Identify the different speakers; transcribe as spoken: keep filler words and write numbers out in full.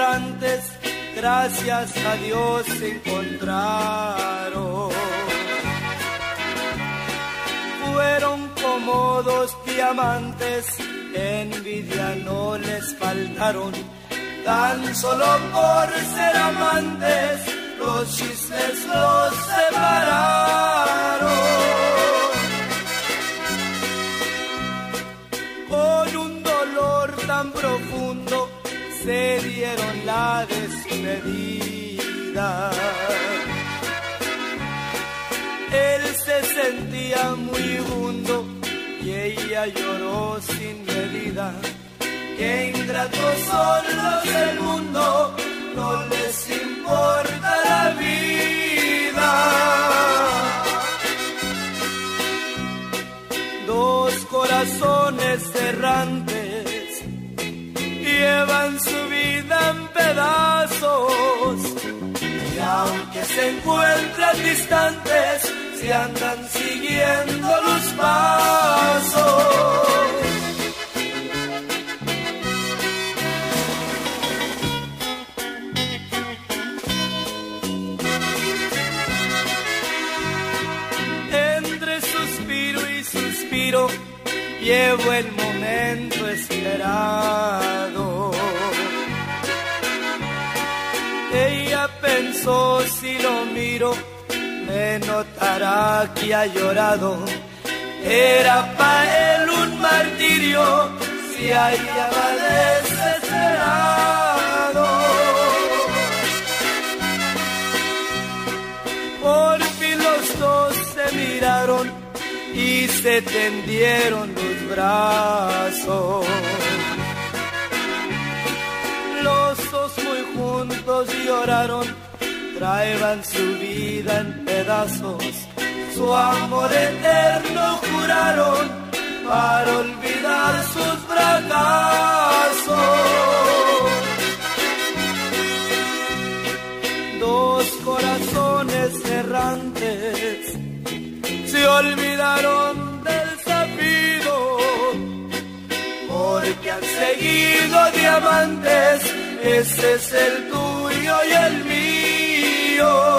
Speaker 1: errantes, gracias a Dios se encontraron. Fueron como dos diamantes, envidia no les faltaron. Tan solo por ser amantes, los chismes los separaron. Con un dolor tan profundo se dieron la despedida. Él se sentía muy hundo y ella lloró sin medida. Qué ingratos son los del mundo, no les importa la vida. Dos corazones errantes llevan su vida en pedazos, y aunque se encuentran distantes, se andan siguiendo los pasos. Entre suspiro y suspiro llevo el momento esperado. Ella pensó, si lo miro, me notará que ha llorado. Era para él un martirio si hallaba desesperado. Por fin los dos se miraron y se tendieron los brazos. Los dos muy juntos lloraron, traían su vida en pedazos, su amor eterno juraron para olvidar sus fracasos. Dos corazones errantes se olvidaron del sabido, porque han seguido diamantes, ese es el tuyo y el mío.